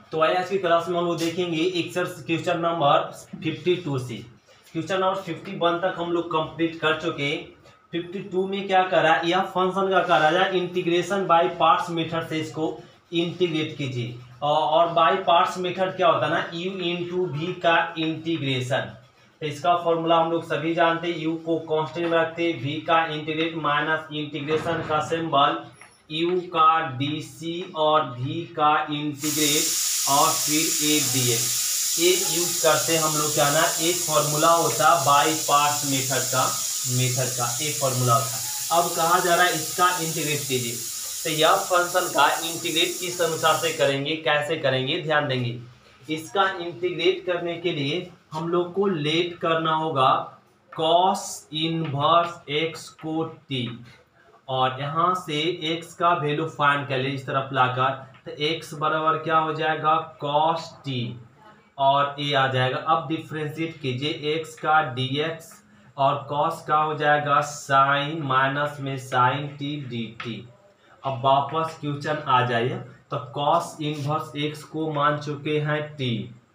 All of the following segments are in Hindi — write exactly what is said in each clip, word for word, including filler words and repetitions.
तो आइए आज की क्लास में हम लोग देखेंगे एक्सरसाइज क्वेश्चन नंबर बावन से क्वेश्चन नंबर इक्यावन तक हम लोग कंप्लीट कर चुके। बावन में क्या करा, यह फंक्शन का करा जाए इंटीग्रेशन बाय पार्ट्स मेथड से इसको इंटीग्रेट कीजिए। और बाय पार्ट्स मेथड क्या होता है ना, u इंटू वी का इंटीग्रेशन। तो इसका फॉर्मूला हम लोग सभी जानते हैं, u को कांस्टेंट में रखते, v का इंटीग्रेट माइनस इंटीग्रेशन का सिंबल u का dc और v का इंटीग्रेट और फिर एक dx। ये यूज करते हम लोग क्या ना, एक फॉर्मूला होता है बाय पार्ट्स मेथड का मेथड का एक फॉर्मूला होता है। अब कहा जा रहा है इसका इंटीग्रेट कीजिए। तो यह फंक्शन का इंटीग्रेट किस अनुसार से करेंगे, कैसे करेंगे, ध्यान देंगे। इसका इंटीग्रेट करने के लिए हम लोग को लेट करना होगा cos इनवर्स x को t, और यहाँ से x का वैल्यू फाइंड कर ले इस तरफ लाकर। तो x बराबर क्या हो जाएगा cos t और a आ जाएगा। अब डिफ्रेंशिएट कीजिए, x का dx और cos का हो जाएगा साइन माइनस में साइन t dt। अब वापस क्वेश्चन आ जाइए। तो cos इनवर्स x को मान चुके हैं t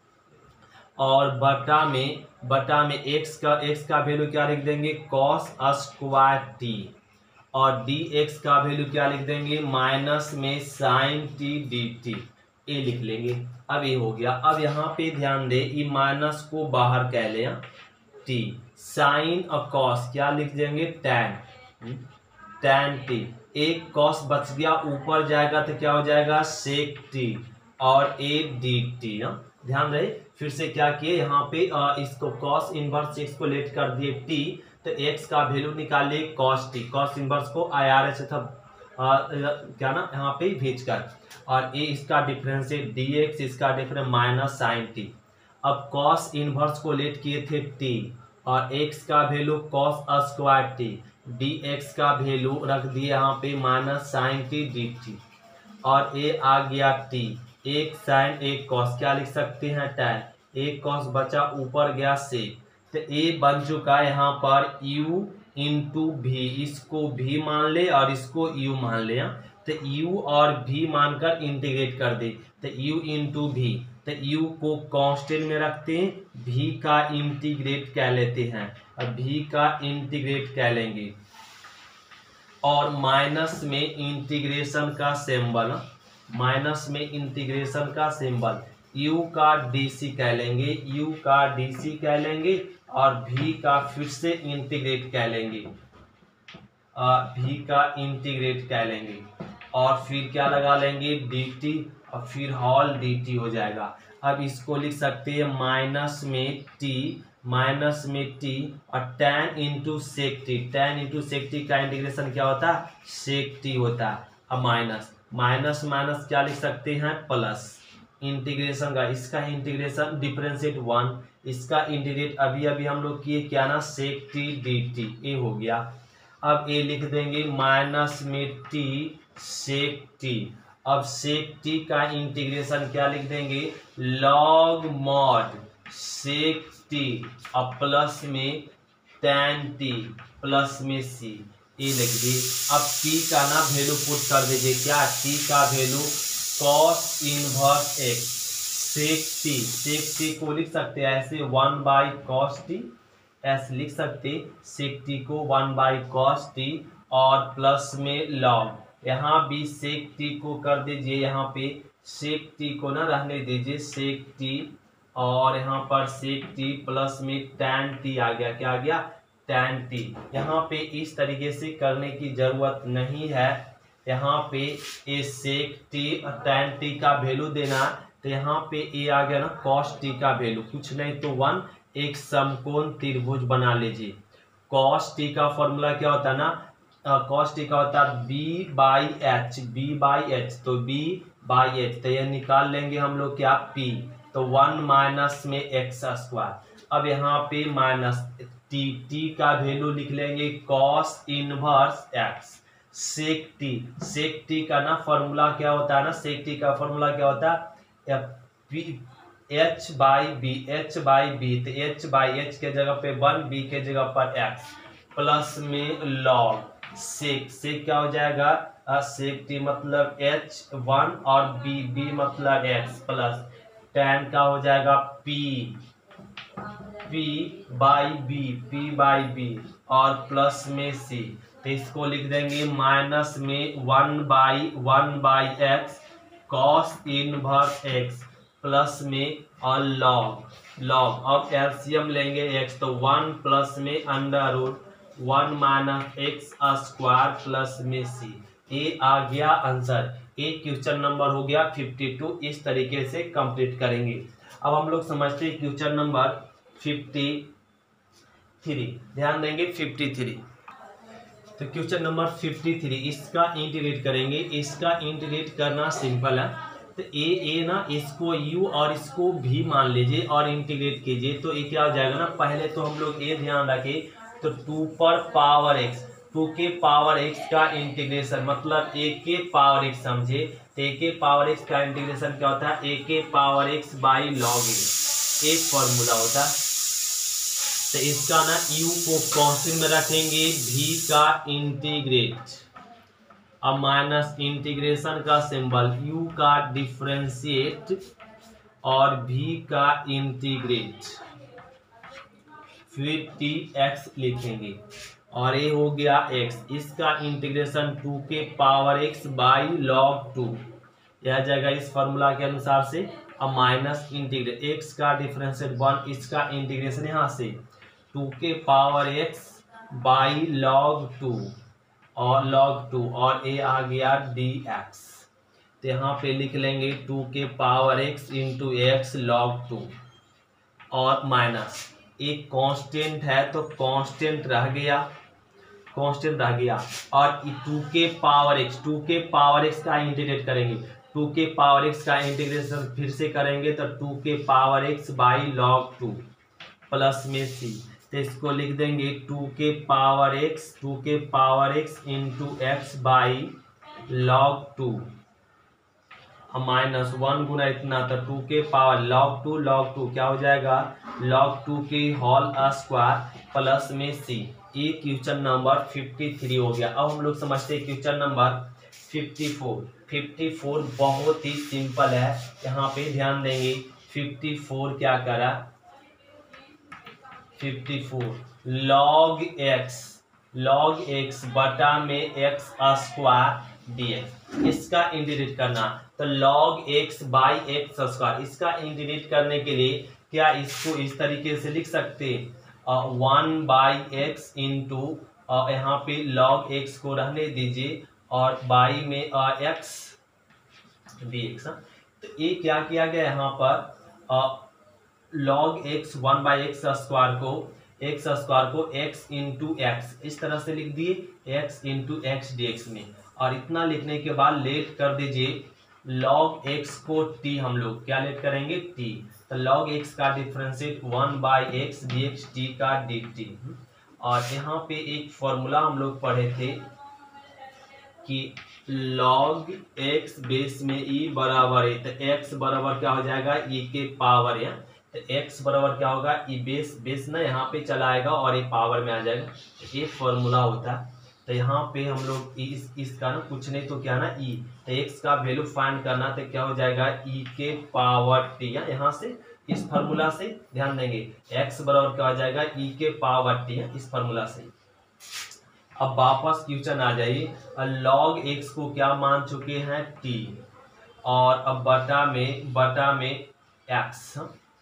और बटा में बटा में x का x का वैल्यू क्या लिख देंगे cos स्क्वायर t और dx का वैल्यू क्या लिख देंगे माइनस में साइन t dt। ये लिख लेंगे। अब ये हो गया। अब यहाँ पे ध्यान दे, ये माइनस को बाहर कह ले t, साइन और cos क्या लिख देंगे tan tan t। एक cos बच गया, ऊपर जाएगा तो क्या हो जाएगा sec t और एक dt। ध्यान रहे, फिर से क्या किए यहाँ पे आ, इसको cos इनवर्स x को लेट कर दिए t, तो x का वैल्यू निकालिए cos t, cos इनवर्स को आई आर एच था क्या ना यहाँ पे भेज कर, और ये इसका डिफरेंशिएट dx, इसका डिफरेंस माइनस साइन t। अब cos इनवर्स को लेट किए थे t और x का value cos square t, dx का वैल्यू रख दिए यहाँ पे माइनस साइन t dt, और ये आ गया t, एक साइन एक cos क्या लिख सकते हैं tan, एक cos बचा, ऊपर गया sec। तो a बन चुका है यहाँ पर u इंटू भी, इसको v मान ले और इसको u मान ले। तो u और v मानकर इंटीग्रेट कर दे, तो u इंटू भी। तो u को कांस्टेंट में रखते हैं, v का इंटीग्रेट कह लेते हैं, अब v का इंटीग्रेट कह लेंगे और माइनस में इंटीग्रेशन का सिंबल, माइनस में इंटीग्रेशन का सिंबल u का dc कह लेंगे, u का dc कह लेंगे और v का फिर से इंटीग्रेट कह लेंगे, v का इंटीग्रेट कह लेंगे और फिर क्या लगा लेंगे dt और फिर हॉल dt हो जाएगा। अब इसको लिख सकते हैं माइनस में t, माइनस में t और tan into sec t, tan into sec t का इंटीग्रेशन क्या होता है सेक टी होता है। अब माइनस माइनस माइनस क्या लिख सकते हैं प्लस, इंटीग्रेशन का इसका इंटीग्रेशन डिफरेंशिएट वन, इसका इंटीग्रेट अभी अभी हम लोग किए क्या ना सेक टी डी टी, ये हो गया। अब ये लिख देंगे माइनस में टी सेक टी। अब सेक टी का इंटीग्रेशन क्या लिख देंगे लॉग मॉड सेक टी और प्लस में टैन टी प्लस में सी, ये लिख दी। अब t का ना वैल्यू पुट कर दीजिए, क्या t का value cos inverse x, sec t, sec t को लिख सकते हैं ऐसे वन बाई cos t, ऐसे लिख सकते सेक t को वन बाई cos t और प्लस में log, यहाँ भी सेक t को कर दीजिए, यहाँ पे सेक t को ना रहने दीजिए सेक t और यहाँ पर सेक t प्लस में tan t आ गया, क्या आ गया tan t। यहाँ पे इस तरीके से करने की जरूरत नहीं है, यहाँ पे ए सेक t और tan t का वैल्यू देना, तो यहाँ पे ए आ गया ना cos t का वैल्यू, कुछ नहीं तो वन। एक समकोण त्रिभुज बना लीजिए। cos t का फॉर्मूला क्या होता है ना, cos t का होता है b by h, b by h, तो b बाई एच, तो ये निकाल लेंगे हम लोग क्या p, तो वन माइनस में एक्स स्क्वायर। अब यहाँ पे माइनस t, t का वैल्यू लिख लेंगे cos inverse x, sec t, sec t का ना फॉर्मूला क्या होता है ना, सेक t का फॉर्मूला क्या होता है h by b, h by b, तो h बाई h के जगह पे वन, b के जगह पर x प्लस में log सेक, सेक क्या हो जाएगा सेक टी मतलब एच वन और बी बी मतलब एक्स प्लस टेन का हो जाएगा p p by b p by b और प्लस में सी। तो इसको लिख देंगे माइनस में one by one by x cos inverse x plus में और लॉग लॉग। अब एलसीएम लेंगे एक्स तो वन प्लस में under root one minus x square plus में सी। ये आ गया आंसर। ये क्वेश्चन नंबर हो गया फिफ्टी टू। इस तरीके से कंप्लीट करेंगे। अब हम लोग समझते हैं क्वेश्चन नंबर फिफ्टी थ्री। ध्यान देंगे फिफ्टी थ्री। तो क्वेश्चन नंबर फिफ्टी थ्री इसका इंटीग्रेट करेंगे। इसका इंटीग्रेट करना सिंपल है। तो ए ए ना इसको यू और इसको भी मान लीजिए और इंटीग्रेट कीजिए तो ये क्या हो जाएगा ना। पहले तो हम लोग ये ध्यान रखें तो टू पर पावर एक्स टू के पावर एक्स का इंटीग्रेशन मतलब ए के पावर एक्स समझे। तो ए के पावर एक्स का इंटीग्रेशन क्या होता है ए के power x by log a. एक फॉर्मूला होता है। तो इसका ना u को कांस्टेंट में रखेंगे v का इंटीग्रेट अब माइनस इंटीग्रेशन का सिंबल u का डिफरेंशिएट और v का इंटीग्रेट फिर टी एक्स लिखेंगे और ये हो गया x। इसका इंटीग्रेशन टू के power x by log two यह जाएगा इस फॉर्मूला के अनुसार से। अब माइनस इंटीग्रेट x का डिफरेंशिएट वन इसका इंटीग्रेशन यहाँ से टू के power x by log two और लॉग टू और ये आ गया डी एक्स। तो यहाँ पे लिख लेंगे टू के power x into x log two और माइनस एक कांस्टेंट है तो कांस्टेंट रह गया कांस्टेंट रह गया और टू के पावर एक्स टू के पावर एक्स का इंटीग्रेट करेंगे। टू के पावर एक्स का इंटीग्रेशन फिर से करेंगे तो टू के power x by log two plus में सी। तो इसको लिख देंगे टू के पावर एक्स टू के power x into x by log two minus one गुना इतना तो टू के power log two log two क्या हो जाएगा लॉग टू के होल स्क्वायर प्लस में सी। ये क्वेश्चन नंबर फिफ्टी थ्री हो गया। अब हम लोग समझते हैं question number fifty four. Fifty four बहुत ही सिंपल है। यहाँ पे ध्यान देंगे फिफ्टी फोर क्या करा fifty four log x log x बटा में एक्स स्क्वायर डी एक्स इसका इंटीग्रेट करना। तो log x by x square इसका इंटीग्रेट करने के लिए क्या इसको इस तरीके से लिख सकते वन बाई एक्स इंटू यहाँ पे लॉग एक्स को रहने दीजिए और बाई में एक्स डी एक्स। तो ये क्या किया गया यहाँ पर log x one by x square को एक्स स्क्वायर को एक्स इंटू एक्स इस तरह से लिख दिए x into x d x में और इतना लिखने के बाद लेट कर दीजिए लॉग एक्स को टी हम लोग क्या लेट करेंगे टी। तो लॉग एक्स का differentiate one by x d x t का डी टी। और यहाँ पे एक फॉर्मूला हम लोग पढ़े थे कि लॉग एक्स बेस में ई बराबर है। तो एक्स बराबर क्या हो जाएगा ई के पावर है। तो एक्स बराबर क्या होगा ई बेस बेस ना यहाँ पे चला आएगा और ये पावर में आ जाएगा। तो ये फॉर्मूला होता है। तो यहाँ पे हम लोग इस इसका ना कुछ नहीं तो क्या ना ई। तो एक्स का वैल्यू फाइंड करना तो क्या हो जाएगा ई के पावर टी। यहाँ से इस फार्मूला से ध्यान देंगे एक्स बराबर क्या हो जाएगा ई के पावर टी इस फार्मूला से। अब वापस क्वेश्चन आ जाइए लॉग एक्स को क्या मान चुके हैं टी और अब बटा में बटा में एक्स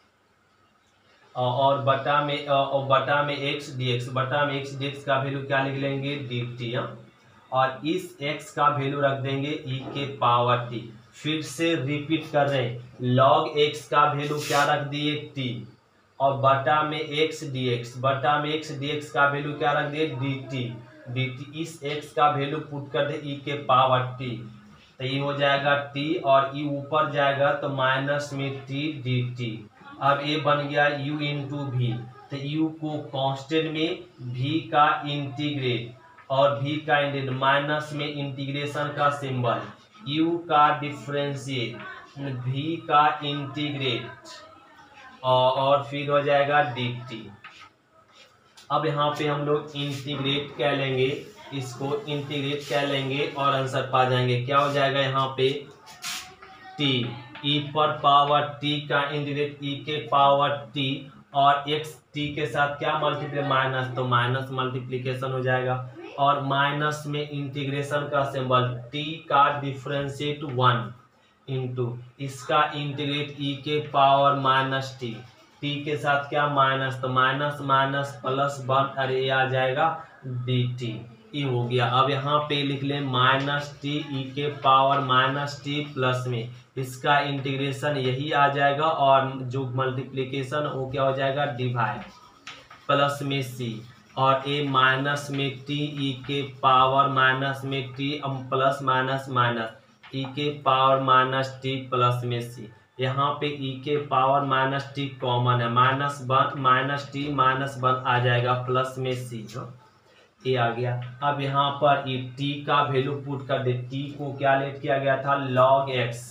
और बटा में और बटा में एक्स डी एक्स बटा में एक्स डी एक्स का वैल्यू क्या लिख लेंगे डी टी और इस एक्स का वैल्यू रख देंगे ई के पावर टी। फिर से रिपीट कर रहे हैं लॉग एक्स का वैल्यू क्या रख दिए टी और बटा में एक्स डी एक्स बटा में एक्स डी एक्स का वैल्यू क्या रख दिए डी टी डी टी। इस एक्स का वैल्यू पुट कर दे ई के पावर टी। तो ये हो जाएगा टी और ई ऊपर जाएगा तो माइनस में टी डी टी। अब ये बन गया u इंटू वी। तो u को कांस्टेंट में v का इंटीग्रेट और v का इंटीग्रेट माइनस में इंटीग्रेशन का सिंबल u का डिफरेंशिएट v का इंटीग्रेट और, और फिर हो जाएगा dt। अब यहाँ पे हम लोग इंटीग्रेट क्या लेंगे इसको इंटीग्रेट कर लेंगे और आंसर पा जाएंगे। क्या हो जाएगा यहाँ पे टी, ई पर पावर टी का इंटीग्रेट ई के पावर टी और एक्स टी के साथ क्या मल्टीप्लाई माइनस, तो माइनस मल्टीप्लीकेशन हो जाएगा और माइनस में इंटीग्रेशन का सिंबल टी का डिफरेंशिएट वन इंटू इसका इंटीग्रेट ई के पावर माइनस टी, टी के साथ क्या माइनस, तो माइनस माइनस प्लस वन, अरे ये आ जाएगा डी टी, ई हो गया। अब यहाँ पे लिख लें माइनस टी ई के पावर माइनस टी प्लस में इसका इंटीग्रेशन यही आ जाएगा और जो मल्टीप्लिकेशन वो क्या हो जाएगा डिवाइड प्लस में सी और ए माइनस में टी ई के पावर माइनस में t plus minus minus e के पावर माइनस टी प्लस में सी। यहाँ पे ई के पावर माइनस टी कॉमन है, minus one minus t minus one आ जाएगा प्लस में सी, ये आ गया। अब यहाँ पर ई टी का वैल्यू पुट कर दे, टी को क्या लेट किया गया था लॉग एक्स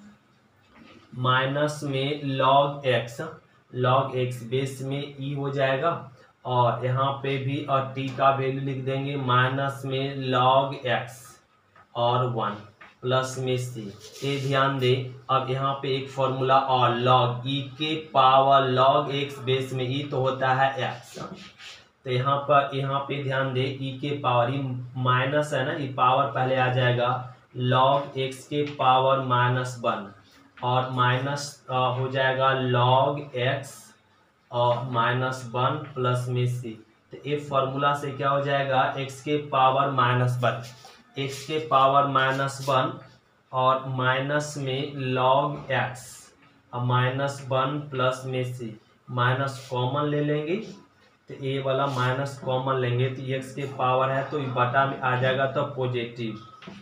माइनस में log x, log x base में ई हो जाएगा और यहाँ पे भी और टी का वैल्यू लिख देंगे माइनस में लॉग एक्स और वन प्लस में सी। ये ध्यान दे, अब यहाँ पे एक फॉर्मूला और लॉग ई के पावर लॉग एक्स बेस में ई तो होता है एक्स, तो यहाँ पर यहाँ पे ध्यान दे ई के पावर, ई माइनस है ना, ई पावर पहले आ जाएगा लॉग एक्स के पावर माइनस वन और माइनस हो जाएगा लॉग एक्स और माइनस वन प्लस में सी। तो ये फॉर्मूला से क्या हो जाएगा एक्स के पावर माइनस वन, एक्स के पावर माइनस वन और माइनस में लॉग एक्स और माइनस वन प्लस में सी, माइनस कॉमन ले लेंगे तो ये वाला माइनस कॉमन लेंगे तो एक्स के पावर है तो बटा में आ जाएगा तो positive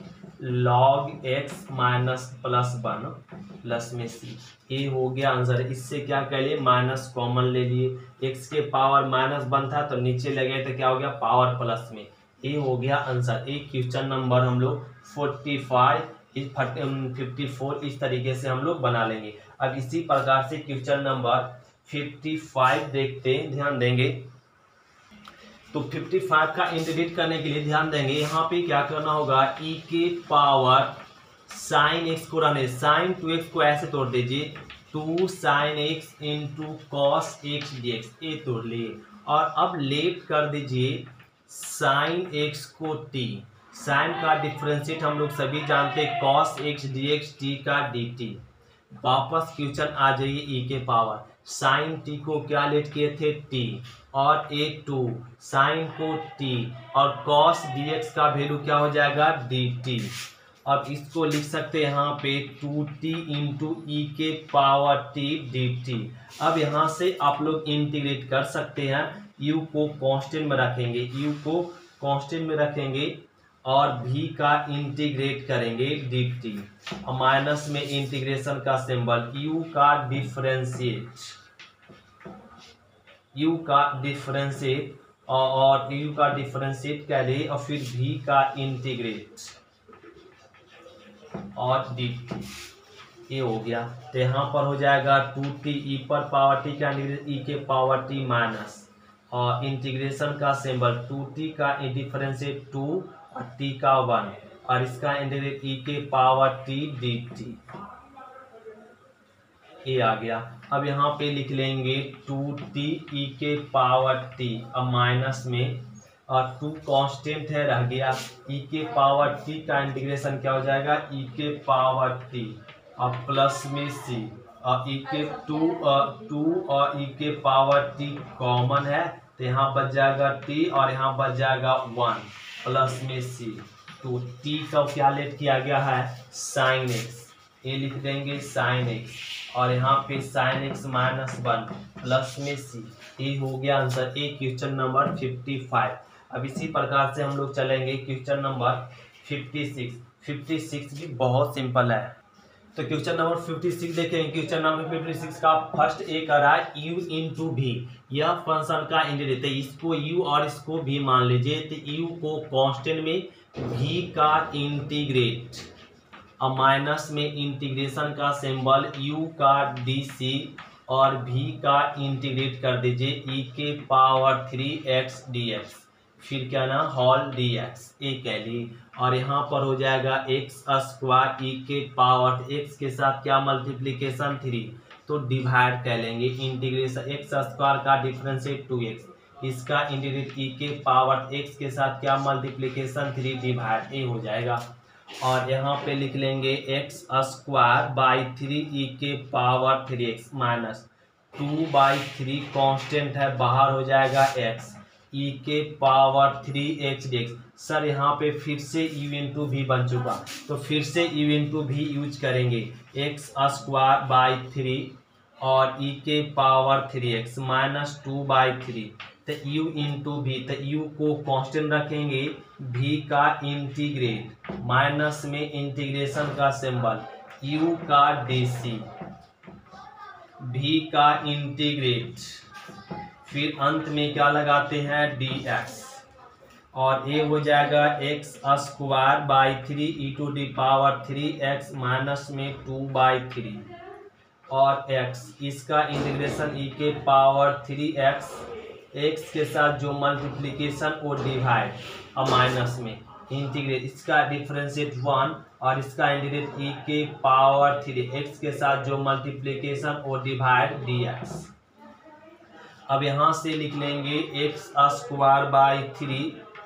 log x minus plus one plus में सी, ये हो गया आंसर। इससे क्या कर लिए माइनस कॉमन ले लिए, एक्स के पावर माइनस वन था तो नीचे लगे तो क्या हो गया पावर प्लस में, ये हो गया आंसर। एक क्वेश्चन नंबर हम लोग फोर्टी फाइव फिफ्टी फोर इस तरीके से हम लोग बना लेंगे। अब इसी प्रकार से क्वेश्चन नंबर फिफ्टी फाइव देखते हैं, ध्यान देंगे तो फिफ्टी फाइव का इंटीग्रेट करने के लिए ध्यान देंगे यहाँ पे क्या करना होगा ई के पावर साइन एक्स को रहने, साइन टू एक्स को ऐसे तोड़ दीजिए two sine x into cos x d x, ये तोड़ लिए और अब लेट कर दीजिए साइन एक्स को टी, साइन का डिफरेंशिएट हम लोग सभी जानते हैं cos x d x, t का डी टी। वापस क्वेश्चन आ जाइए ई के पावर साइन टी को क्या लेट किए थे टी और ए टू साइन को टी और कॉस डी एक्स का वैल्यू क्या हो जाएगा डी टी। अब इसको लिख सकते हैं यहाँ पे टू टी इंटू ई के पावर टी डी टी। अब यहाँ से आप लोग इंटीग्रेट कर सकते हैं, यू को कांस्टेंट में रखेंगे, यू को कांस्टेंट में रखेंगे और भी का इंटीग्रेट करेंगे डी टी और माइनस में इंटीग्रेशन का सिंबल यू का डिफरेंशिएट, यू का डिफरेंशिएट और यू का डिफरेंशिएट करें और फिर भी का इंटीग्रेट और डी टी, ये हो गया। तो यहाँ पर हो जाएगा टू टी ई पर पावर टी का इंटीग्रेट ई के पावर टी माइनस और इंटीग्रेशन का सिंबल टू टी का डिफरेंशिएट टू और टी का वन और इसका इंटीग्रेट ई के पावर टी डी टी, ये आ गया। अब यहाँ पे लिख लेंगे टू टी ई के पावर टी और माइनस में और टू कांस्टेंट है रह गया, ई के पावर टी का इंटीग्रेशन क्या हो जाएगा ई के पावर टी और प्लस में सी और ई के टू टू और ई के पावर टी कॉमन है तो यहाँ बच जाएगा टी और यहाँ बच जाएगा वन प्लस में सी। तो टी का क्या लेट किया गया है साइन एक्स, ये लिख देंगे साइन एक्स और यहाँ पे sine x minus one plus में सी, ये हो गया आंसर ए क्वेश्चन नंबर फिफ्टी फाइव। अब इसी प्रकार से हम लोग चलेंगे question number fifty six. Fifty six भी बहुत सिंपल है, तो क्वेश्चन नंबर फिफ्टी सिक्स देखें। क्वेश्चन नंबर फिफ्टी सिक्स का फर्स्ट ए कर रहा है u इंटू भी, यह फंक्शन का इंटीग्रेट है, इसको u और इसको भी मान लीजिए तो u को कांस्टेंट में v का इंटीग्रेट और माइनस में इंटीग्रेशन का सिंबल u का dc और v का इंटीग्रेट कर दीजिए e के power three x d x. फिर क्या ना होल डी एक्स ए कह ली, और यहाँ पर हो जाएगा एक्स स्क्वायर ई के पावर एक्स के साथ क्या मल्टीप्लीकेशन थ्री, तो डिवाइड कर लेंगे इंटीग्रेशन एक्स स्क्वायर का डिफरेंशिएट टू एक्स, इसका इंटीग्रेट ई के पावर एक्स के साथ क्या मल्टीप्लीकेशन थ्री डिवाइड ए हो जाएगा। और यहाँ पे लिख लेंगे x square by three e के power three x minus two by three constant है बाहर हो जाएगा एक्स ई के power three x d x. Sir यहाँ पे फिर से यू इंटू भी बन चुका, तो फिर से यू इंटू भी यूज करेंगे, एक्स स्क्वायर बाई थ्री और ई के power three x minus two by three, तो u इंटू भी, तो u को कांस्टेंट रखेंगे, v का इंटीग्रेट माइनस में इंटीग्रेशन का सिंबल u का dc, v का इंटीग्रेट, फिर अंत में क्या लगाते हैं dx, और ये हो जाएगा x square by three e to the power three x minus में टू बाई थ्री और x, इसका इंटीग्रेशन e के पावर थ्री एक्स, x के साथ जो मल्टीप्लिकेशन और डिवाइड और माइनस में इंटीग्रेट, इसका डिफरेंशिएट वन और इसका इंटीग्रेट e के पावर थ्री x के साथ जो मल्टीप्लिकेशन और डिवाइड dx। अब यहाँ से लिख लेंगे एक्स स्क्वायर बाई थ्री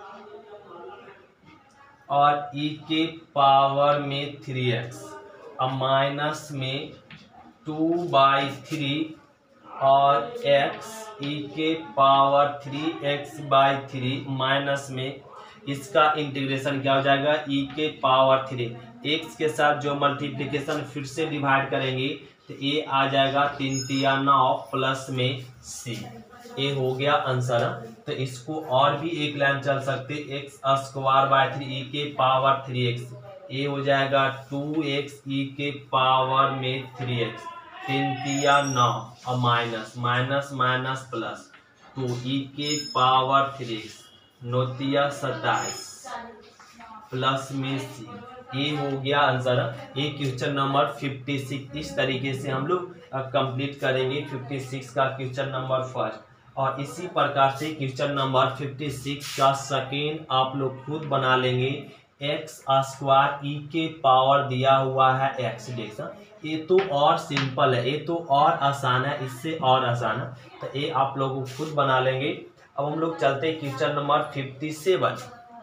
और e के पावर में थ्री एक्स अब माइनस में टू बाई थ्री और x e के power three x by three minus में इसका इंटीग्रेशन क्या हो जाएगा e के पावर थ्री, x के साथ जो मल्टीप्लिकेशन फिर से डिवाइड करेंगे तो ये आ जाएगा तीन तिया नौ प्लस में c, ये हो गया आंसर। तो इसको और भी एक लाइन चल सकते, x square by three e के पावर थ्री एक्स, ये हो जाएगा टू एक्स ई के पावर में थ्री एक्स, तीन तिया नौ और minus minus minus plus two e के पावर थ्री एक्स, नौतिया सत्ताईस प्लस में सी, ये हो गया आंसर। ये क्वेश्चन नंबर फिफ्टी सिक्स इस तरीके से हम लोग कंप्लीट करेंगे फिफ्टी सिक्स का क्वेश्चन नंबर फर्स्ट, और इसी प्रकार से क्वेश्चन नंबर फिफ्टी सिक्स का सेकेंड आप लोग खुद बना लेंगे। एक्स स्क्वायर ई के पावर दिया हुआ है एक्स डेक्स, ये तो और सिंपल है, ये तो और आसान है, इससे और आसान है, तो ये आप लोग खुद बना लेंगे। अब हम लोग चलते हैं क्वेश्चन नंबर फिफ्टी सेवन।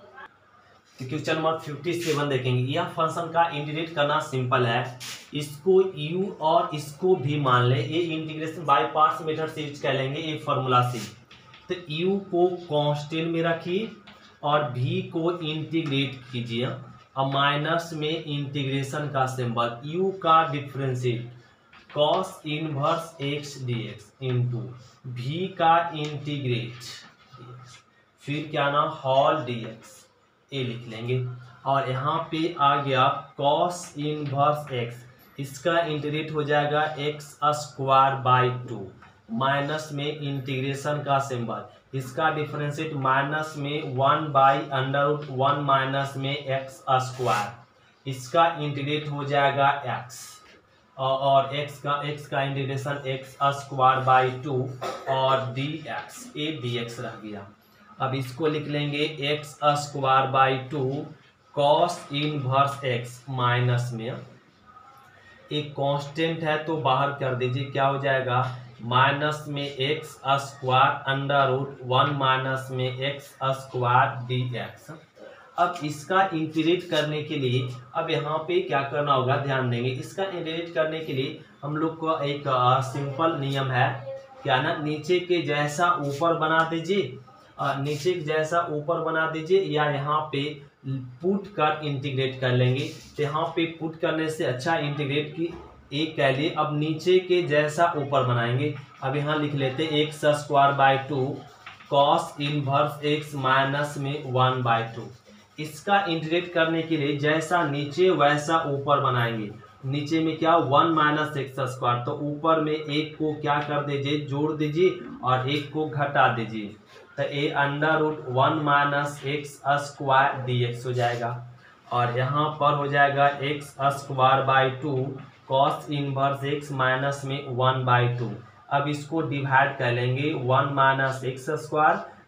तो क्वेश्चन नंबर फिफ्टी सेवन देखेंगे, यह फंक्शन का इंटीग्रेट करना सिंपल है, इसको u और इसको भी मान ले, ये इंटीग्रेशन बाय पार्ट्स मेथड से यूज कर लेंगे ये फॉर्मूला से। तो u को कांस्टेंट में रखिए और v को इंटीग्रेट कीजिए, और माइनस में इंटीग्रेशन का सिंबल u का differentiate cos inverse x dx into v का इंटीग्रेट फिर क्या ना होल dx, ये लिख लेंगे। और यहाँ पे आ गया कॉस इनवर्स x, इसका इंटीग्रेट हो जाएगा x square by two minus में इंटीग्रेशन का सिंबल, इसका डिफरेंशिएट माइनस में one by under root one minus में एक्स स्क्वायर, इसका इंटीग्रेट हो जाएगा x, और x का x का integration x square by two और dx, ए dx रह गया। अब इसको लिख लेंगे x square by two cos inverse x minus में एक कांस्टेंट है तो बाहर कर दीजिए, क्या हो जाएगा माइनस में x square under root one minus में एक्स स्क्वायर dx। अब इसका इंटीग्रेट करने के लिए अब यहाँ पे क्या करना होगा, ध्यान देंगे। इसका इंटीग्रेट करने के लिए हम लोग को एक सिंपल नियम है, क्या ना, नीचे के जैसा ऊपर बना दीजिए, नीचे जैसा ऊपर बना दीजिए, या यहाँ पे पुट कर इंटीग्रेट कर लेंगे। तो यहाँ पे पुट करने से अच्छा इंटीग्रेट की एक कह लिए। अब नीचे के जैसा ऊपर बनाएंगे। अब यहाँ लिख लेते x square by two cos inverse x minus में वन बाई टू। इसका इंटीग्रेट करने के लिए जैसा नीचे वैसा ऊपर बनाएंगे। नीचे में क्या वन माइनस एक्स स्क्वायर, तो ऊपर में एक को क्या कर दीजिए, जोड़ दीजिए और एक को घटा दीजिए, तो ए under root one minus x square d x हो जाएगा। और यहाँ पर हो जाएगा x square by two cos inverse x minus में वन बाई टू। अब इसको डिवाइड कर लेंगे, वन माइनस एक्स स्क्वायर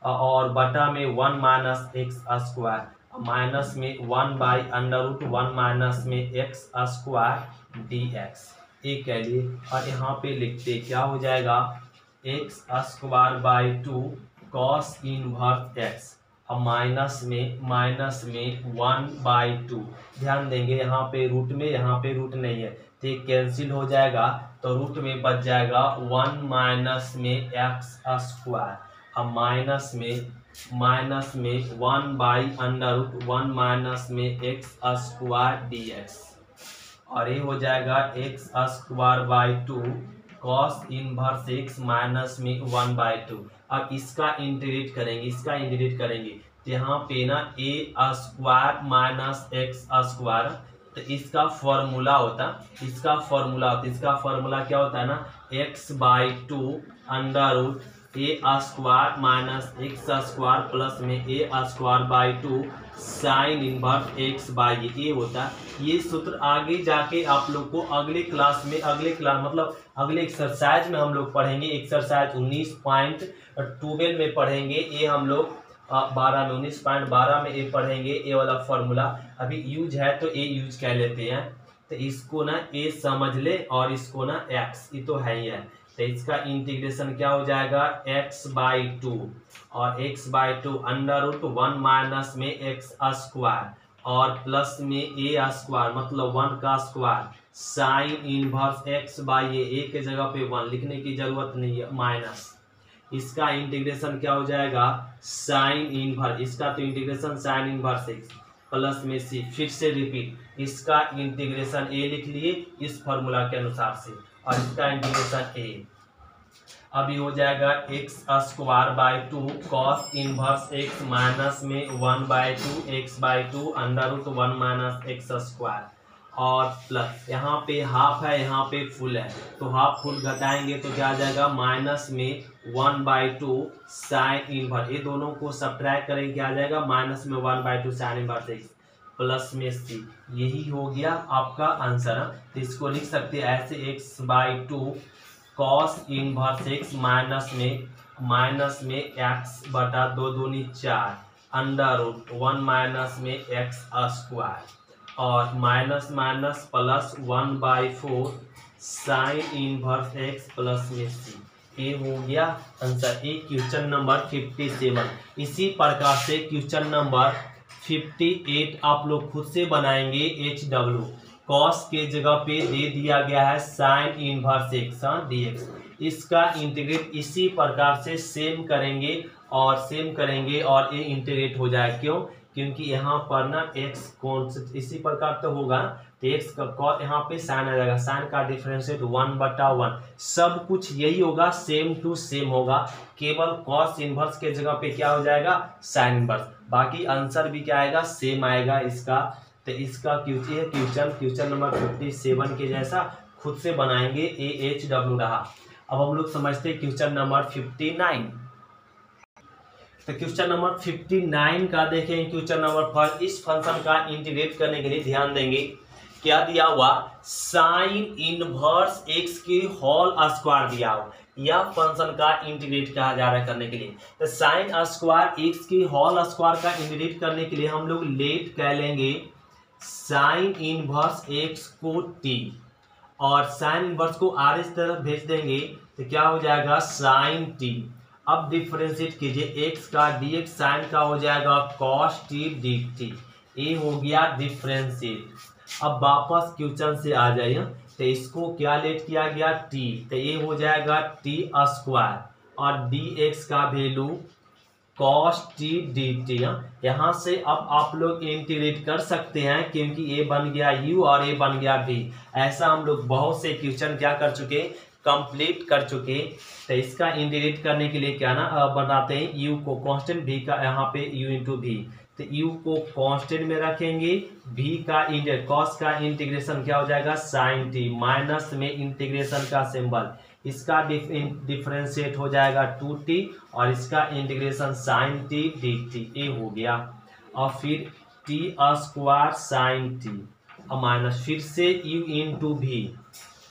और बटा में one minus x square minus में one by under root one minus में एक्स स्क्वायर डी एक्स ये कह लिए। और यहाँ पे लिखते क्या हो जाएगा x square by two cos inverse x अब माइनस में माइनस में वन बाई टू। ध्यान देंगे यहाँ पे रूट में यहाँ पे रूट नहीं है तो ये कैंसिल हो जाएगा तो रूट में बच जाएगा वन माइनस में एक्स स्क्वायर अब माइनस में माइनस में one by under root one minus में एक्स स्क्वायर डी एक्स और ये हो जाएगा x square by two cos inverse x minus में वन बाई टू। अब इसका इंटीग्रेट करेंगे इसका इंटीग्रेट करेंगे तो यहाँ पे ना a square minus x square तो इसका फॉर्मूला होता इसका फॉर्मूला होता इसका फॉर्मूला क्या होता है ना x by two under root a square minus x square plus में a square by two sine inverse x by ये होता है। ये सूत्र आगे जाके आप लोग को अगले क्लास में अगले क्लास मतलब अगले एक्सरसाइज में हम लोग पढ़ेंगे। एक्सरसाइज उन्नीस पॉइंट ट्वेल्व में पढ़ेंगे ये हम लोग बारह में उन्नीस पॉइंट बारह में ये पढ़ेंगे ये वाला फॉर्मूला। अभी यूज है तो ए यूज कर लेते हैं तो इसको ना ए समझ ले और इसको ना एक्स ये तो है ही है तो इसका इंटीग्रेशन क्या हो जाएगा एक्स बाई टू और x by two under root one minus में एक्स स्क्वायर और प्लस में ए स्क्वायर मतलब वन का square sine inverse x by a के जगह पे वन लिखने की जरूरत नहीं है माइनस इसका इंटीग्रेशन क्या हो जाएगा साइन इनवर्स इसका तो integration sine inverse x plus में सी फिर से रिपीट इसका इंटीग्रेशन ए लिख लिए इस फॉर्मूला के अनुसार से और इसका इंटीग्रेशन ए अभी हो जाएगा x square by two cos inverse x minus में one by two x by two under root one minus x square और प्लस यहाँ पे हाफ है यहाँ पे फुल है तो हाफ फुल घटाएंगे तो क्या आ जाएगा माइनस में one by two sine inverse ये दोनों को सब्ट्रैक्ट करेंगे क्या आ जाएगा माइनस में one by two sine inverse x plus में सी यही हो गया आपका आंसर। तो इसको लिख सकते हैं ऐसे x by two cos inverse x minus में माइनस में एक्स बटा दो दूनी चार अंडर रूट वन माइनस में एक्स स्क्वायर और minus minus plus one by four sine inverse x plus में सी ये हो गया आंसर। ए क्वेश्चन नंबर फिफ्टी सेवन। इसी प्रकार से क्वेश्चन नंबर फिफ्टी एट आप लोग खुद से बनाएंगे। एच डब्ल्यू कॉस के जगह पे दे दिया गया है sine inverse x d x इसका इंटीग्रेट इसी प्रकार से सेम करेंगे और सेम करेंगे और ये इंटीग्रेट हो जाए क्यों क्योंकि यहाँ पर ना एक्स कौन इसी प्रकार तो होगा तो एक्स का कॉस यहाँ पे साइन आ जाएगा साइन का डिफरेंशिएट वन बटा वन सब कुछ यही होगा सेम टू सेम होगा केवल कॉस इनवर्स के जगह पे क्या हो जाएगा साइन इनवर्स बाकी आंसर भी क्या आएगा सेम आएगा इसका। तो इसका क्वेश्चन है question question number fifty seven के जैसा खुद से बनाएंगे ए एच डब्ल्यू रहा। अब हम लोग समझते हैं क्वेश्चन नंबर फिफ्टी नाइन। तो क्वेश्चन नंबर फिफ्टी नाइन का देखें क्वेश्चन नंबर फर्स्ट इस फंक्शन का इंटीग्रेट करने के लिए ध्यान देंगे क्या दिया हुआ साइन इनवर्स एक्स की होल स्क्वायर दिया हुआ यह फंक्शन का इंटीग्रेट कहा जा रहा है करने के लिए। तो साइन स्क्वायर एक्स की होल स्क्वायर का इंटीग्रेट करने के लिए हम लोग लेट कह लेंगे साइन इनवर्स एक्स को टी और साइन इनवर्स को आर इस तरफ भेज देंगे तो क्या हो जाएगा साइन टी। अब डिफरेंशिएट कीजिए एक्स का डी एक्स साइन का हो जाएगा कॉस टी डी टी ये हो गया डिफरेंशिएट। अब वापस क्वेश्चन से आ जाइए तो इसको क्या लेट किया गया टी तो ये हो जाएगा टी स्क्वायर और डी एक्स का value cos t d t. यहाँ से अब आप लोग इंटीग्रेट कर सकते हैं क्योंकि ये बन गया u और ये बन गया v। ऐसा हम लोग बहुत से क्वेश्चन क्या कर चुके कंप्लीट कर चुके। तो इसका इंटीग्रेट करने के लिए क्या ना बनाते हैं u को कांस्टेंट v का यहाँ पे u इंटू वी तो u को कांस्टेंट में रखेंगे v का इंटीग्रेट कॉस का इंटीग्रेशन क्या हो जाएगा साइन टी माइनस में इंटीग्रेशन का सिंबल इसका डिफरेंशिएट हो जाएगा टू टी और इसका integration sine t d t ए हो गया और फिर टी स्क्वायर साइन टी और माइनस फिर से u इंटू वी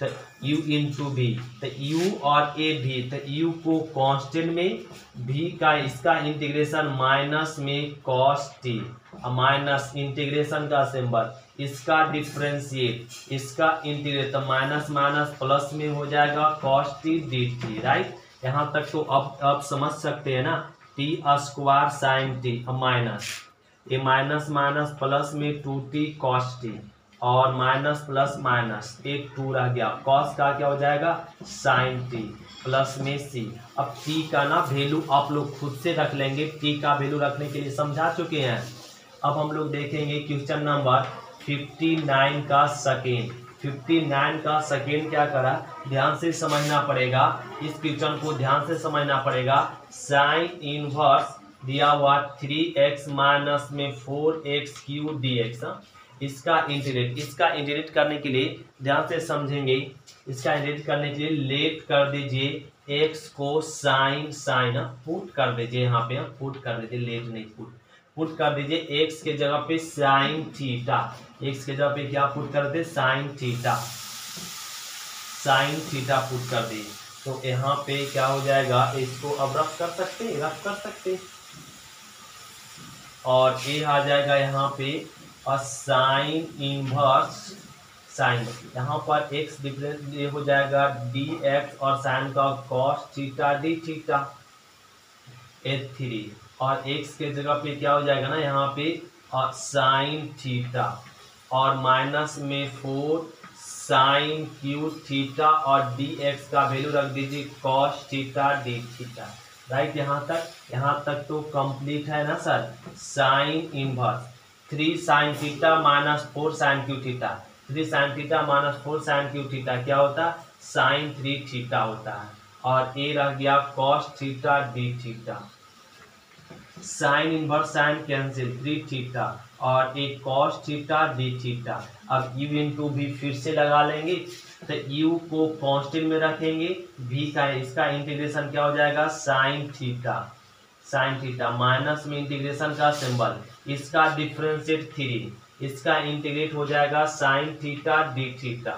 तो u इंटू भी, तो u और a भी, तो u को कांस्टेंट में, v का इसका इंटीग्रेशन माइनस में cos t, माइनस इंटीग्रेशन का सिंबल, इसका डिफरेंशिएट, इसका इंटीग्रेट, तो माइनस माइनस प्लस में हो जाएगा cos t dt, राइट। यहाँ तक तो अब अब समझ सकते हैं ना, t square sine t minus ये माइनस माइनस प्लस में टू टी कॉस टी, और माइनस प्लस माइनस एक टू रह गया, कॉस का क्या हो जाएगा साइन टी प्लस में सी। अब टी का ना वैल्यू आप लोग खुद से रख लेंगे, टी का वैल्यू रखने के लिए समझा चुके हैं। अब हम लोग देखेंगे क्वेश्चन नंबर फिफ्टी नाइन का सेकेंड। फिफ्टी नाइन का सेकेंड क्या करा, ध्यान से समझना पड़ेगा, इस क्वेश्चन को ध्यान से समझना पड़ेगा। साइन इनवर्स दिया हुआ थ्री एक्स माइनस में four x cube d x, इसका इंटीग्रेट, इसका इंटीग्रेट करने के लिए ध्यान से समझेंगे, इसका इंटीग्रेट करने के लिए लेट कर दीजिए एक्स को साइन साइन पुट कर दीजिए, यहाँ पे पुट कर दीजिए, लेट नहीं पुट पुट कर दीजिए, एक्स के जगह पे साइन थीटा, एक्स के जगह पे क्या पुट कर दे sine theta, sine theta put कर दिए, तो यहाँ पे क्या हो जाएगा, इसको अब रफ कर सकते हैं, रफ कर सकते हैं, और ए आ जाएगा यहाँ पे और साइन इनवर्स साइन, यहाँ पर x डिफरेंस ये हो जाएगा डी एक्स और साइन का cos theta d theta h three, और x के जगह पे क्या हो जाएगा ना यहाँ पे और साइन थीटा, और माइनस में फोर साइन क्यू थीटा, और डी एक्स का वैल्यू रख दीजिए cos theta d theta, right. यहाँ तक यहाँ तक तो कंप्लीट है ना sir. Sine inverse three sine theta minus four sine cube theta, three sine theta minus four sine cube theta क्या होता है साइन थ्री थीटा होता है, और ए रह गया cos theta d theta, sine inverse sine cancel three theta और एक कॉस थीटा डी थीटा। अब यू इंटू भी फिर से लगा लेंगे, तो u को कांस्टेंट में रखेंगे, v का इसका इंटीग्रेशन क्या हो जाएगा sine theta, sine theta minus में इंटीग्रेशन का सिंबल, इसका डिफरेंशिएट थ्री, इसका इंटीग्रेट हो जाएगा साइन थीटा डी थीटा।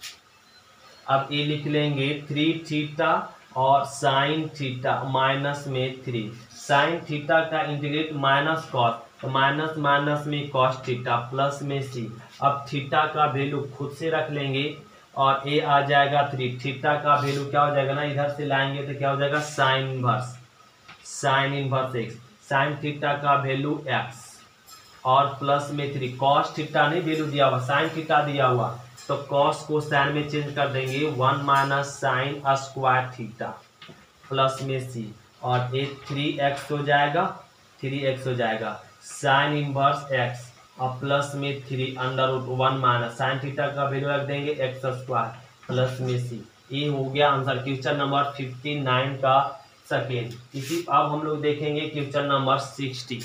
अब ये लिख लेंगे थ्री थीटा और साइन थीटा माइनस में थ्री, साइन थीटा का इंटीग्रेट माइनस कॉस, तो माइनस माइनस में कॉस थीटा प्लस में सी। अब थीटा का वैल्यू खुद से रख लेंगे, और ए आ जाएगा थ्री, थीटा का वैल्यू क्या हो जाएगा ना इधर से लाएंगे तो क्या हो जाएगा sine inverse, sine inverse x, sine theta का वैल्यू एक्स और प्लस में थ्री, कॉस थीटा नहीं वैल्यू दिया हुआ साइन थीटा दिया हुआ, तो कॉस को साइन में चेंज कर देंगे, one minus sine square theta plus में सी, और ए थ्री एक्स हो जाएगा, थ्री एक्स हो जाएगा साइन इनवर्स एक्स और प्लस में three under root one minus sine theta का वैल्यू रख देंगे एक्स स्क्वायर प्लस में सी। ये हो गया answer question number fifty nine का सेकेंड। इसी अब हम लोग देखेंगे क्वेश्चन नंबर सिक्सटी।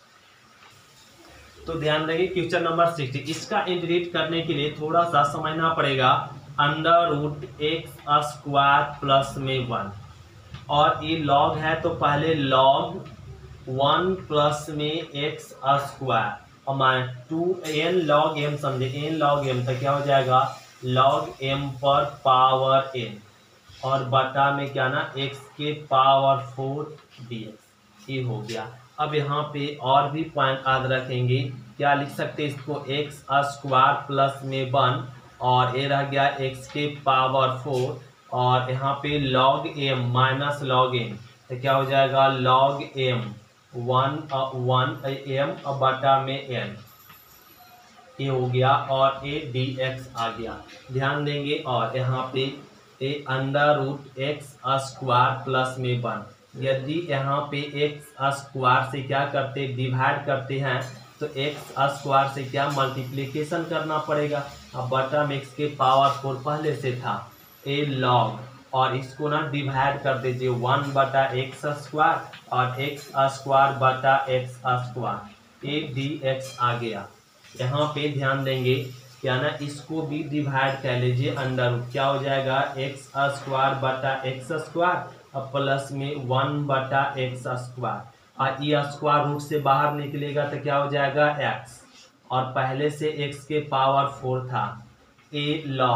तो ध्यान देंगे क्वेश्चन नंबर सिक्सटी, इसका इंटीग्रेट करने के लिए थोड़ा सा समझना पड़ेगा, under root x square plus में वन, और ये लॉग है तो पहले लॉग वन प्लस में एक्स स्क्वायर और minus two n log m, समझे एन लॉग एम, तो क्या हो जाएगा लॉग एम पर पावर एन, और बटा में क्या ना एक्स के पावर फोर डी एक्स, ये हो गया। अब यहाँ पे और भी पॉइंट याद रखेंगे, क्या लिख सकते हैं इसको एक्स स्क्वायर प्लस में वन, और ये रह गया एक्स के पावर फोर, और यहाँ पे log m minus log m, तो क्या हो जाएगा log m one one m बटा में एन, ये हो गया, और ए डी एक्स आ गया। ध्यान देंगे, और यहाँ पे ए under root x square plus में वन, यदि यहाँ पे एक्स स्क्वायर से क्या करते डिवाइड करते हैं, तो एक्स स्क्वायर से क्या मल्टीप्लिकेशन करना पड़ेगा, अब बटा में एक्स के पावर फोर पहले से था, ए लॉग, और इसको ना डिवाइड कर दीजिए वन बटा एक्स स्क्वायर और एक्स स्क्वायर बटा एक्स स्क्वायर, ए डी एक्स आ गया। यहाँ पे ध्यान देंगे क्या ना इसको भी डिवाइड कर लीजिए, अंडर रूट क्या हो जाएगा एक्स स्क्वायर बटा एक्स स्क्वायर और प्लस में वन बटा एक्स स्क्वायर, और ये स्क्वायर रूट से बाहर निकलेगा तो क्या हो जाएगा एक्स, और पहले से एक्स के पावर फोर था, ए लॉग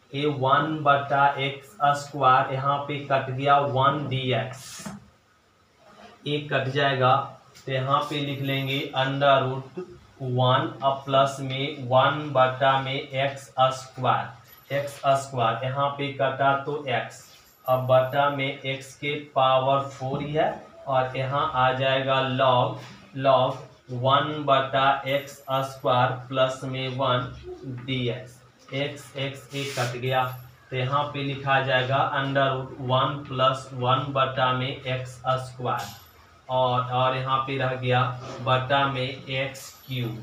ये वन बटा एक्स स्क्वायर, यहाँ पे कट गया वन डी एक्स, एक कट जाएगा तो यहाँ पे लिख लेंगे अंडर रूट वन अब प्लस में वन बटा में एक्स स्क्वायर, एक्स स्क्वायर यहाँ पे कटा तो x, अब बटा में x के पावर फोर ही है और यहाँ आ जाएगा लॉग लॉग वन बटा एक्स स्क्वायर प्लस में one d x, x x एक कट गया तो यहाँ पे लिखा जाएगा under root one plus one बटा में एक्स स्क्वायर और और यहाँ पे रह गया बटा में x cube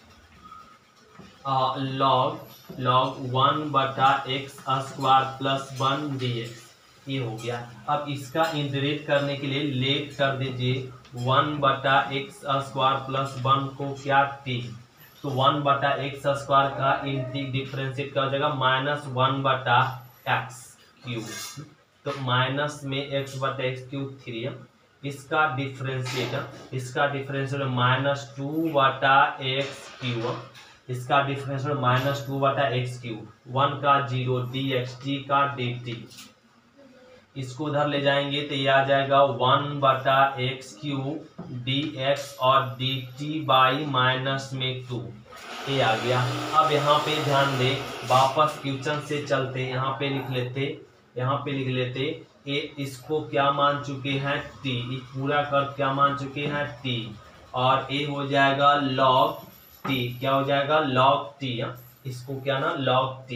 log log one बटा x square plus one d x, ये हो गया। अब इसका इंटीग्रेट करने के लिए लेट कर दीजिए वन बटा एक्स स्क्वायर प्लस वन को क्या टी, तो वन बटा एक्स स्क्वायर का डिफरेंशिएट क्या हो जाएगा माइनस वन बटा एक्स क्यूब, तो माइनस में एक्स बटा एक्स क्यूब थ्री, इसका डिफरेंशिएट इसका डिफरेंशिएट माइनस टू बटा एक्स क्यूब, इसका डिफरेंशिएट माइनस टू बटा एक्स क्यूब, वन का जीरो डी एक्स टी का डी टी, इसको उधर ले जाएंगे तो ये आ जाएगा वन बटा एक्स क्यूब डी एक्स और डी टी बाई माइनस में टू, ये आ गया। अब यहाँ पे ध्यान दे, वापस क्वेश्चन से चलते, यहाँ पे लिख लेते यहाँ पे लिख लेते ए इसको क्या मान चुके हैं टी, पूरा कर क्या मान चुके हैं टी, और ए हो जाएगा लॉग टी, क्या हो जाएगा लॉग टी, इसको क्या ना लॉग टी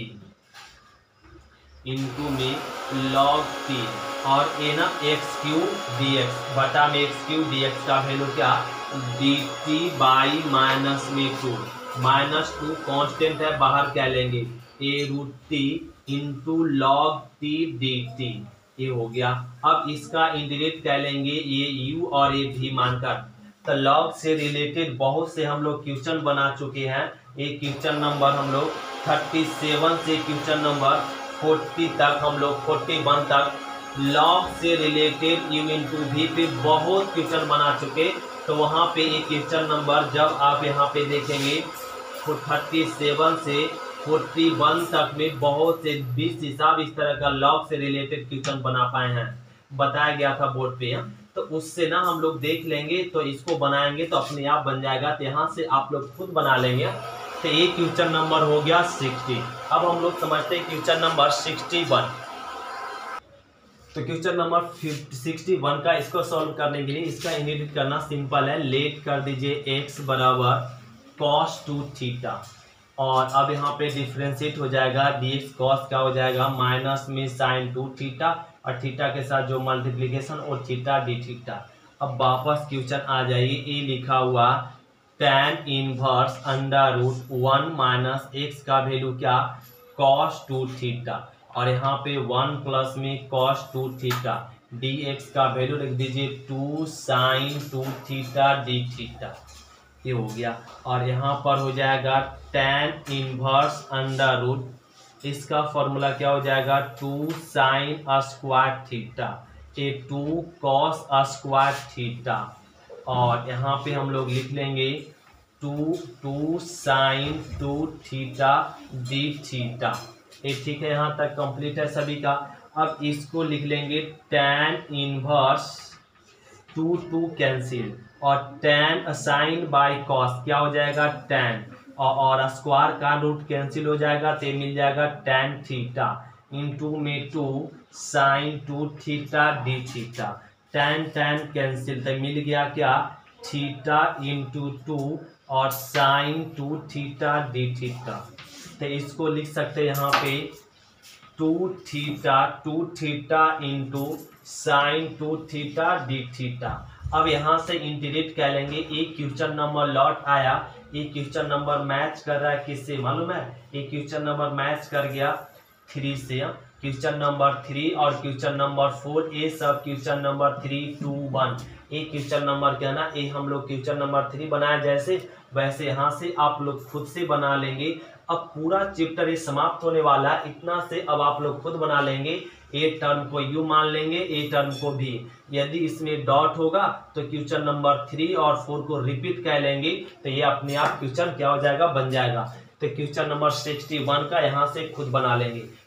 इनटू में लॉग टी और ए ना एक्स क्यू डी एक्स बटा में एक्स क्यू डी एक्स का वैल्यू क्या डी टी बाई माइनस में टू, माइनस टू कॉन्स्टेंट है बाहर क्या लेंगे ए root t into log t d t, ये हो गया। अब इसका इंटीग्रेट क्या लेंगे ये यू और ये भी मानकर, तो लॉग से रिलेटेड बहुत से हम लोग क्वेश्चन बना चुके हैं, एक क्वेश्चन नंबर हम लोग थर्टी सेवन से क्वेश्चन नंबर फोर्टी तक हम लोग फोर्टी वन तक लॉग से रिलेटेड यू इंटू भी पे बहुत क्वेश्चन बना चुके, तो वहाँ पे एक क्वेश्चन नंबर जब आप यहाँ पे देखेंगे थर्टी सेवन से फोर्टी वन तक में बहुत से बीस हिसाब इस तरह का लॉग से रिलेटेड क्वेश्चन बना पाए हैं, बताया गया था बोर्ड पे, तो उससे ना हम लोग देख लेंगे तो इसको बनाएंगे तो अपने आप बन जाएगा, तो यहाँ से आप लोग खुद बना लेंगे। तो एक क्वेश्चन नंबर हो गया सिक्सटी। अब हम लोग समझते हैं क्वेश्चन नंबर सिक्सटी वन। तो क्वेश्चन नंबर सिक्सटी वन का इसको सॉल्व करने के लिए इसका इंटीग्रेट करना सिंपल है, लेट कर दीजिए x बराबर कॉस टू थीटा और अब यहाँ पे डिफ्रेंशिएट हो जाएगा dx कॉस क्या हो जाएगा माइनस में साइन टू थीटा और थीटा के साथ जो मल्टीप्लिकेशन और थीटा डी थीटा। अब वापस क्वेश्चन आ जाइए, ये लिखा हुआ tan inverse under root one minus x का वैल्यू क्या कॉस टू थीटा और यहाँ पे वन प्लस में cos two theta d x का वैल्यू लिख दीजिए two sine two theta d theta, ये हो गया। और यहाँ पर हो जाएगा tan इनवर्स अंडर रूट, इसका फॉर्मूला क्या हो जाएगा टू साइन स्क्वायर थीटा ए टू कॉस स्क्वायर थीटा और यहाँ पे हम लोग लिख लेंगे to two sine two theta d theta, ये ठीक है, यहाँ तक कंप्लीट है सभी का। अब इसको लिख लेंगे tan inverse two two cancel और tan साइन बाय कॉस क्या हो जाएगा tan और, और स्क्वायर का रूट कैंसिल हो जाएगा तो मिल जाएगा tan थीटा इंटू में two sine two theta d theta, tan tan cancel तो मिल गया क्या थीटा इंटू टू और sine two theta d theta, तो इसको लिख सकते हैं यहाँ पे two theta two theta into sine two theta d theta. अब यहाँ से इंटीग्रेट कर लेंगे, एक क्वेश्चन नंबर लौट आया, एक क्वेश्चन नंबर मैच कर रहा है किससे मालूम है, एक क्वेश्चन नंबर मैच कर गया थ्री से, क्वेश्चन नंबर थ्री और क्वेश्चन नंबर फोर, ये सब question number three two one, एक क्वेश्चन नंबर क्या ना ये हम लोग क्वेश्चन नंबर थ्री बनाया जैसे वैसे यहाँ से आप लोग खुद से बना लेंगे। अब पूरा चैप्टर ये समाप्त होने वाला है, इतना से अब आप लोग खुद बना लेंगे, ए टर्म को यू मान लेंगे ए टर्म को भी, यदि इसमें डॉट होगा तो क्वेश्चन नंबर थ्री और फोर को रिपीट कर लेंगे तो ये अपने आप क्वेश्चन क्या हो जाएगा बन जाएगा। तो क्वेश्चन नंबर सिक्सटी वन का यहाँ से खुद बना लेंगे।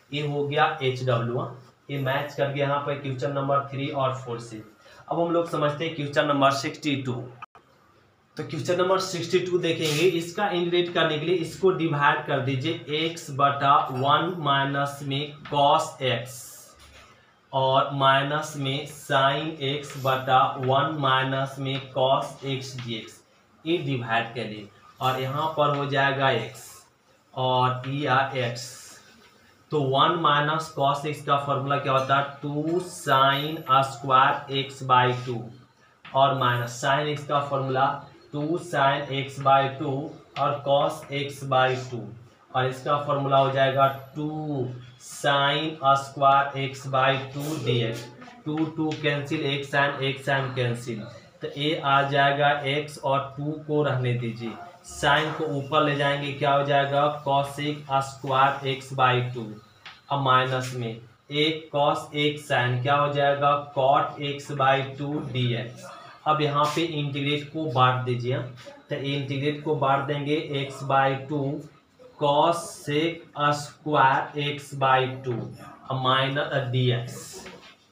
ये हो गया एच डब्ल्यू, ये मैच कर गया यहाँ पर क्वेश्चन नंबर थ्री और फोर से। अब हम लोग समझते हैं क्वेश्चन नंबर सिक्सटी टू। तो क्वेश्चन नंबर सिक्सटी टू देखेंगे, इसका इंटीग्रेट करने के लिए इसको डिवाइड कर दीजिए एक्स बटा वन माइनस में कॉस एक्स और माइनस में साइन एक्स बटा वन माइनस में कॉस एक्स डी एक्स, ये डिवाइड कर लिए और यहाँ पर हो जाएगा एक्स और या एक्स। तो वन माइनस कॉस एक्स का फॉर्मूला क्या होता है, two sine square x by two और माइनस साइन एक्स का formula two sine x by two और कॉस एक्स बाई टू और इसका फॉर्मूला हो जाएगा two sine square x by two d x. Two two cancel, एक साइन एक साइन कैंसिल, तो ये आ जाएगा एक्स और टू को रहने दीजिए, साइन को ऊपर ले जाएंगे, क्या हो जाएगा cosec square x by two अब माइनस में एक कॉस एक साइन, क्या हो जाएगा cot x by two d x. अब यहाँ पे इंटीग्रेट को बांट दीजिए, तो इंटीग्रेट को बांट देंगे x by two cosec square x by two minus d x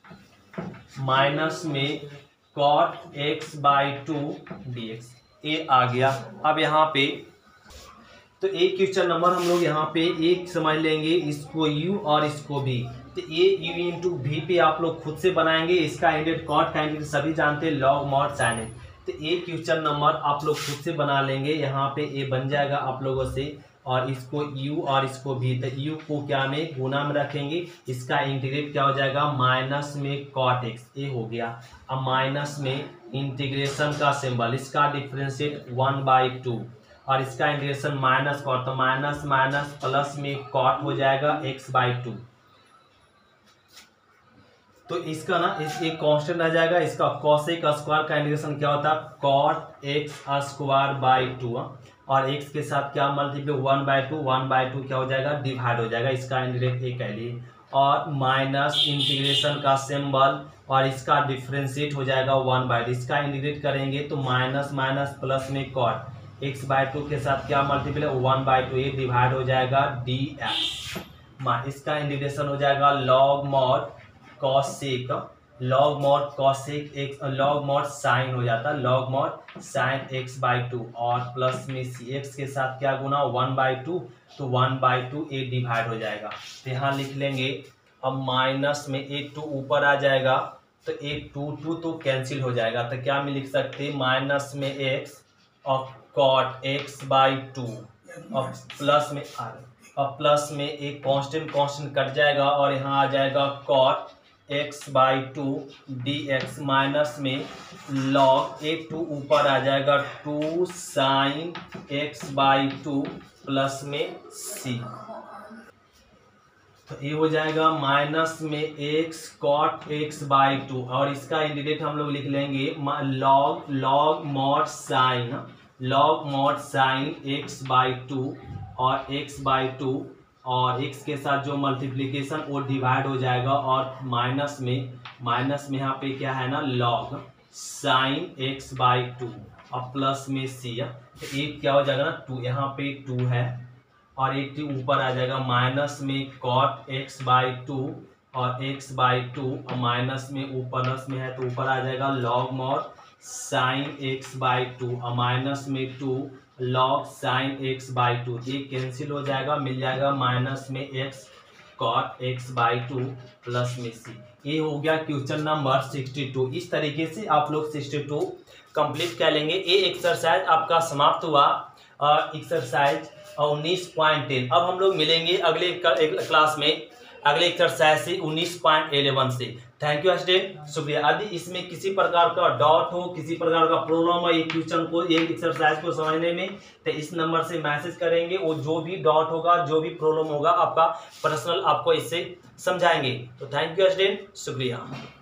minus में cot x by two d x, ये आ गया। अब यहाँ पे तो एक क्वेश्चन नंबर हम लोग यहाँ पे एक समझ लेंगे, इसको u और इसको v, तो ये u इंटू वी पे आप लोग खुद से बनाएंगे, इसका इंटीग्रेट कॉट का इंटीग्रेट सभी जानते हैं लॉग मॉड साइन है, तो एक क्वेश्चन नंबर आप लोग खुद से बना लेंगे, यहाँ पे ये बन जाएगा आप लोगों से और इसको u और इसको v, तो u को क्या में गुना में रखेंगे, इसका इंटीग्रेट क्या हो जाएगा माइनस में कॉट एक्स, ये हो गया। अब माइनस में इंटीग्रेशन का सिंबल, इसका डिफरेंशिएट वन बाई टू और इसका इंटीग्रेशन माइनस कॉट, तो माइनस माइनस प्लस में कॉट हो जाएगा एक्स बाई टू, तो इसका ना इस एक कांस्टेंट आ जाएगा, इसका कॉसेक स्क्वायर का इंटीग्रेशन क्या होता है cot x square by two और एक्स के साथ क्या multiply one by two, one by two क्या हो जाएगा डिवाइड हो जाएगा, इसका इंटीग्रेट एक कह लिए और माइनस इंटीग्रेशन का सिंबल और इसका डिफरेंशिएट हो जाएगा वन बाई टू, इसका इंटीग्रेट करेंगे तो माइनस माइनस प्लस में कॉट एक्स बाई टू के साथ क्या मल्टीप्लाई वन बाई टू, ये डिवाइड हो जाएगा डी एक्स, इसका इंटीग्रेशन हो जाएगा log mod cosec, log mod cosec x, log mod sine हो जाता है log mod sine x by two और प्लस में सी एक्स के साथ क्या गुना वन बाई टू, तो वन बाई टू ए डिवाइड हो जाएगा, तो यहाँ लिख लेंगे। अब माइनस में ए टू ऊपर आ जाएगा तो ए टू टू तो कैंसिल हो जाएगा, तो क्या में लिख सकते हैं माइनस में एक्स और कॉट एक्स बाई टू और प्लस में और प्लस में एक कांस्टेंट कांस्टेंट कट जाएगा और यहाँ आ जाएगा cot x by two d x minus में लॉग ए टू ऊपर आ जाएगा two sine x by two plus में सी, तो ये हो जाएगा माइनस में x cot x by two और इसका इंटीग्रेट हम लोग लिख लेंगे log log mod sine log mod sine x by two और एक्स बाई टू और x के साथ जो मल्टीप्लिकेशन वो डिवाइड हो जाएगा और माइनस में माइनस में यहाँ पे क्या है ना log sine x by two और प्लस में सी, तो एक क्या हो जाएगा ना टू, यहाँ पे टू है और एक टू ऊपर आ जाएगा माइनस में कॉट x बाई टू और x बाई टू और माइनस में ऊपर प्लस में है तो ऊपर आ जाएगा log mod sine x by two और माइनस में two log sine x by two, ये कैंसिल हो जाएगा, मिल जाएगा माइनस में x cot x by two plus में सी। ये हो गया क्वेश्चन नंबर सिक्सटी टू। इस तरीके से आप लोग सिक्सटी टू कंप्लीट कर लेंगे। ये एक्सरसाइज आपका समाप्त हुआ एक्सरसाइज उन्नीस पॉइंट टेन। अब हम लोग मिलेंगे अगले क्लास में अगले एक्सरसाइज से उन्नीस पॉइंट इलेवन से। थैंक यू स्टूडेंट, शुक्रिया। यदि इसमें किसी प्रकार का डाउट हो, किसी प्रकार का प्रॉब्लम हो ये क्वेश्चन को ये एक्सरसाइज को समझने में, तो इस नंबर से मैसेज करेंगे। वो जो भी डाउट होगा, जो भी प्रॉब्लम होगा, आपका पर्सनल आपको इससे समझाएंगे। तो थैंक यू स्टूडेंट, शुक्रिया।